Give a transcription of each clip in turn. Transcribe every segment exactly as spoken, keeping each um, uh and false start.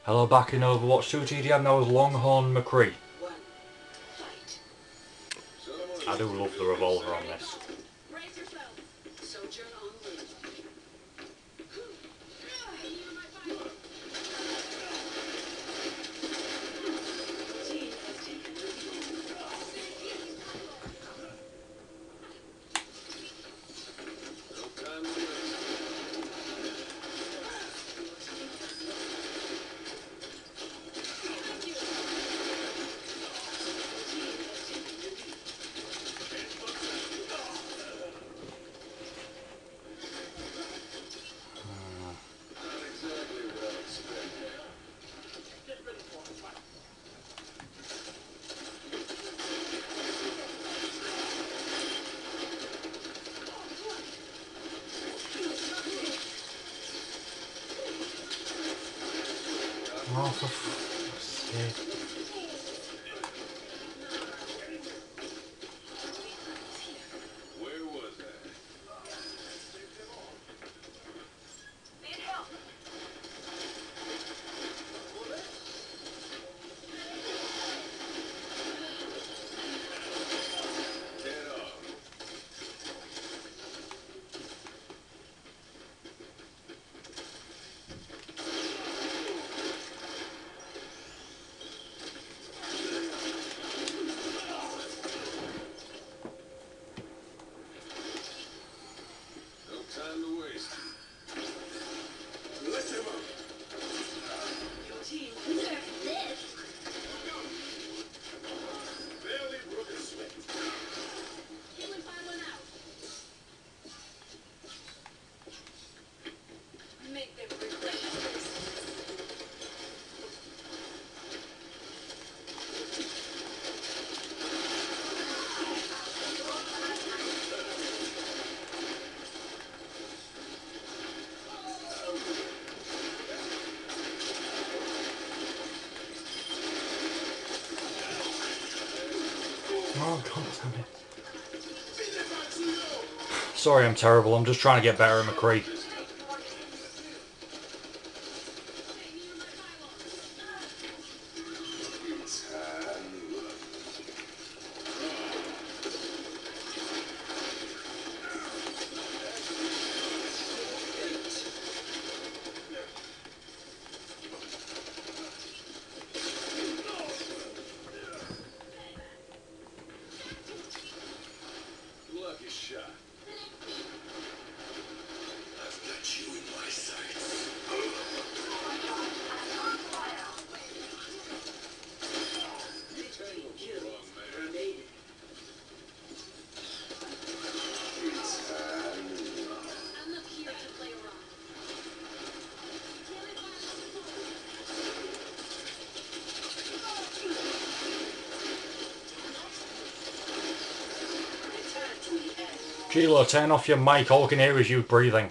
Hello, back in Overwatch two T D M, that was Longhorn McCree. I do love the revolver on this. Oh, for fuck's sake. Oh, God damn it. Sorry, I'm terrible. I'm just trying to get better at McCree. Gilo, turn off your mic. All I can hear is you breathing.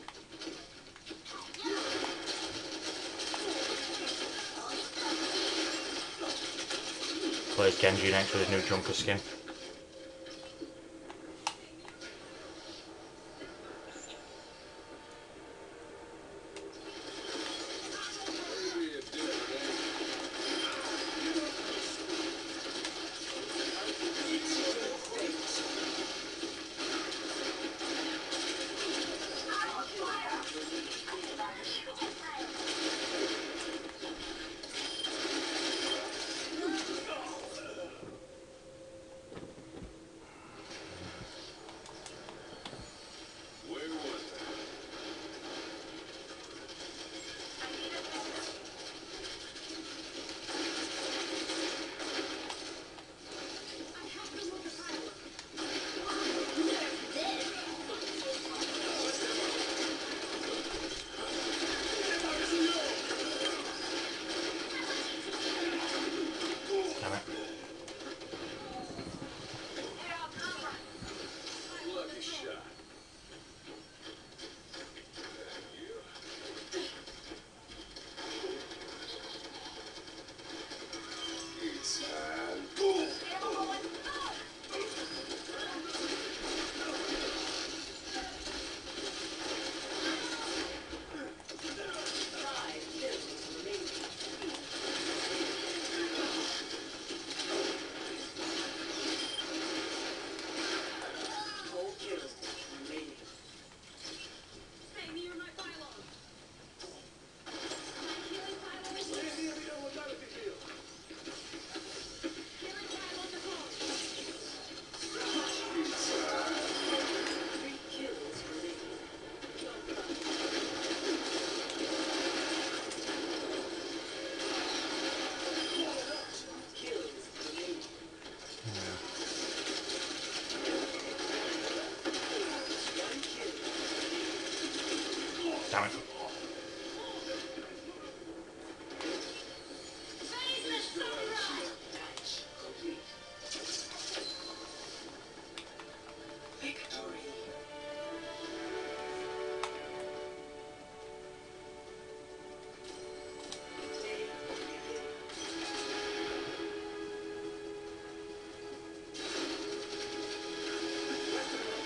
Plays Genji next with his new jumper skin.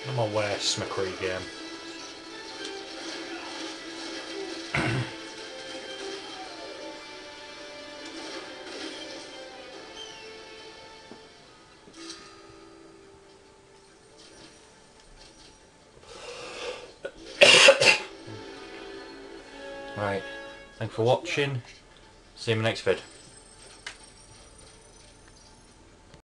I'm my worst McCree game. Right, thanks for watching. See you in my next vid.